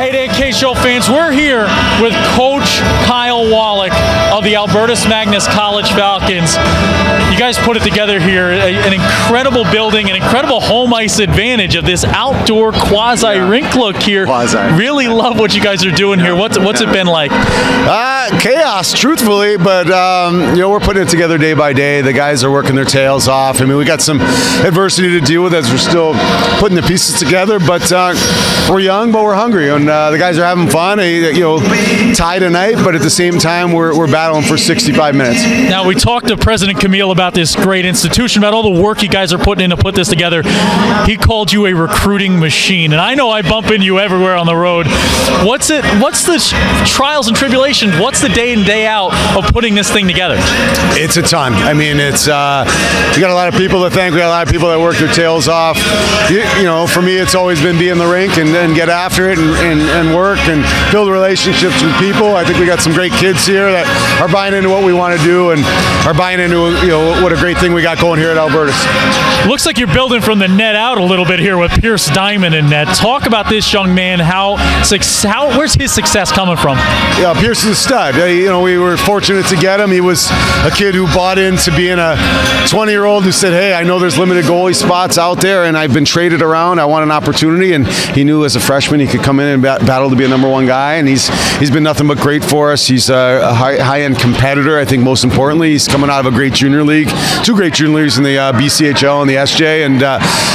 Hey, Dan Show fans, we're here with Coach Kyle Wallach of the Albertus Magnus College Falcons. You guys put it together here, an incredible building, an incredible home ice advantage of this outdoor quasi-rink look here. Really love what you guys are doing here. What's it been like? Chaos, truthfully, but we're putting it together day by day. The guys are working their tails off. I mean, we got some adversity to deal with as we're still putting the pieces together, but we're young, but we're hungry, and the guys are having fun. Tie tonight, but at the same time, we're battling for 65 minutes. Now, we talked to President Camille about this great institution, about all the work you guys are putting in to put this together. He called you a recruiting machine, and I know I bump into you everywhere on the road. What's the trials and tribulations? What's the day in, day out of putting this thing together? It's a ton. I mean, it's we got a lot of people to thank. We got a lot of people that work their tails off. For me, it's always been be in the rink and then get after it and work and build relationships with people. I think we got some great kids here that are buying into what we want to do and are buying into what a great thing we got going here at Albertus. Looks like you're building from the net out a little bit here with Pierce Diamond in net. Talk about this young man. Where's his success coming from? Yeah, Pierce is a stud. We were fortunate to get him. He was a kid who bought into being a 20-year-old who said, "Hey, I know there's limited goalie spots out there, and I've been traded around. I want an opportunity." And he knew as a freshman he could come in and battle to be a #1 guy. And he's been nothing but great for us. He's a high-end competitor. I think most importantly, he's coming out of a great junior league, 2 great junior leagues in the BCHL and the SJ. And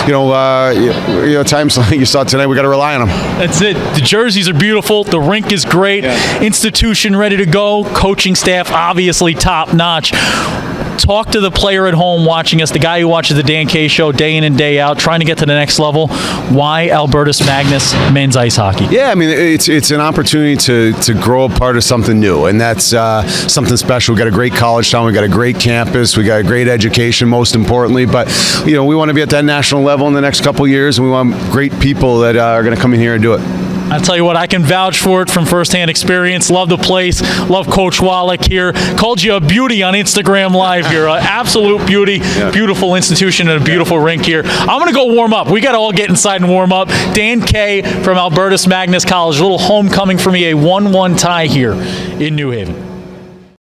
times like you saw tonight, we got to rely on him. That's it. The jerseys are beautiful. The rink is great. Yeah. Institution ready to go. Coaching staff obviously top notch. Talk to the player at home watching us, the guy who watches the Dan K Show day in and day out, trying to get to the next level. Why Albertus Magnus men's ice hockey? Yeah, I mean, it's an opportunity to grow a part of something new, and that's something special. We got a great college town, we got a great campus, we got a great education, most importantly. But we want to be at that national level in the next couple of years, and we want great people that are going to come in here and do it. I'll tell you what, I can vouch for it from firsthand experience. Love the place. Love Coach Wallach here. Called you a beauty on Instagram Live here. Absolute beauty. Yeah. Beautiful institution and a beautiful rink here. I'm going to go warm up. We got to all get inside and warm up. Dan K from Albertus Magnus College. A little homecoming for me. A 1-1 tie here in New Haven.